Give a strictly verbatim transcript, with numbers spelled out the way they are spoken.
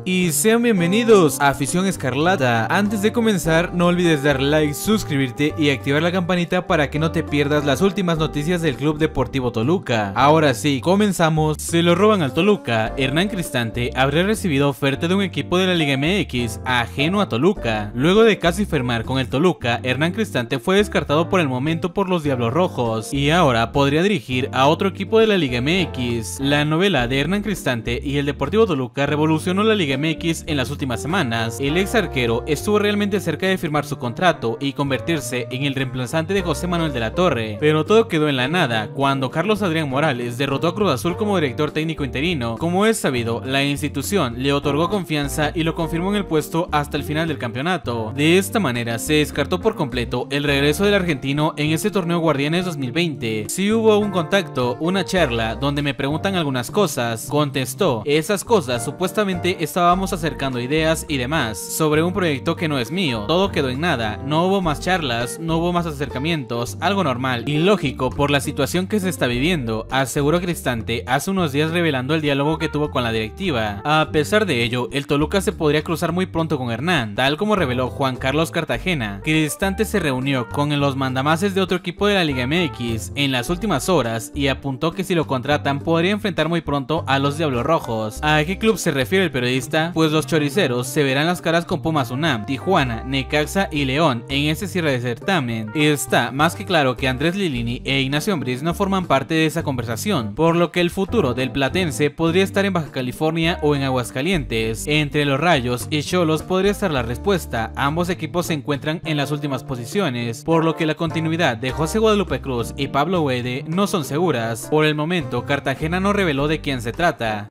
Y sean bienvenidos a Afición Escarlata. Antes de comenzar, no olvides dar like, suscribirte y activar la campanita para que no te pierdas las últimas noticias del Club Deportivo Toluca. Ahora sí, comenzamos. Se lo roban al Toluca. Hernán Cristante habría recibido oferta de un equipo de la Liga M X ajeno a Toluca. Luego de casi firmar con el Toluca, Hernán Cristante fue descartado por el momento por los Diablos Rojos y ahora podría dirigir a otro equipo de la Liga M X. La novela de Hernán Cristante y el Deportivo Toluca revolucionó la Liga M X en las últimas semanas. El ex arquero estuvo realmente cerca de firmar su contrato y convertirse en el reemplazante de José Manuel de la Torre, pero todo quedó en la nada cuando Carlos Adrián Morales derrotó a Cruz Azul como director técnico interino. Como es sabido, la institución le otorgó confianza y lo confirmó en el puesto hasta el final del campeonato. De esta manera se descartó por completo el regreso del argentino en ese torneo Guardianes dos mil veinte. Si hubo un contacto, una charla donde me preguntan algunas cosas, contestó: esas cosas supuestamente estaban Estábamos acercando ideas y demás sobre un proyecto que no es mío. Todo quedó en nada, no hubo más charlas, no hubo más acercamientos, algo normal y lógico por la situación que se está viviendo, aseguró Cristante hace unos días revelando el diálogo que tuvo con la directiva. A pesar de ello, el Toluca se podría cruzar muy pronto con Hernán, tal como reveló Juan Carlos Cartagena. Cristante se reunió con los mandamases de otro equipo de la Liga M X en las últimas horas y apuntó que si lo contratan podría enfrentar muy pronto a los Diablos Rojos. ¿A qué club se refiere el periodista? Pues los choriceros se verán las caras con Pumas UNAM, Tijuana, Necaxa y León en este cierre de certamen. Está más que claro que Andrés Lilini e Ignacio Ambriz no forman parte de esa conversación, por lo que el futuro del platense podría estar en Baja California o en Aguascalientes. Entre los Rayos y Xolos podría estar la respuesta. Ambos equipos se encuentran en las últimas posiciones, por lo que la continuidad de José Guadalupe Cruz y Pablo Wede no son seguras. Por el momento, Cartagena no reveló de quién se trata.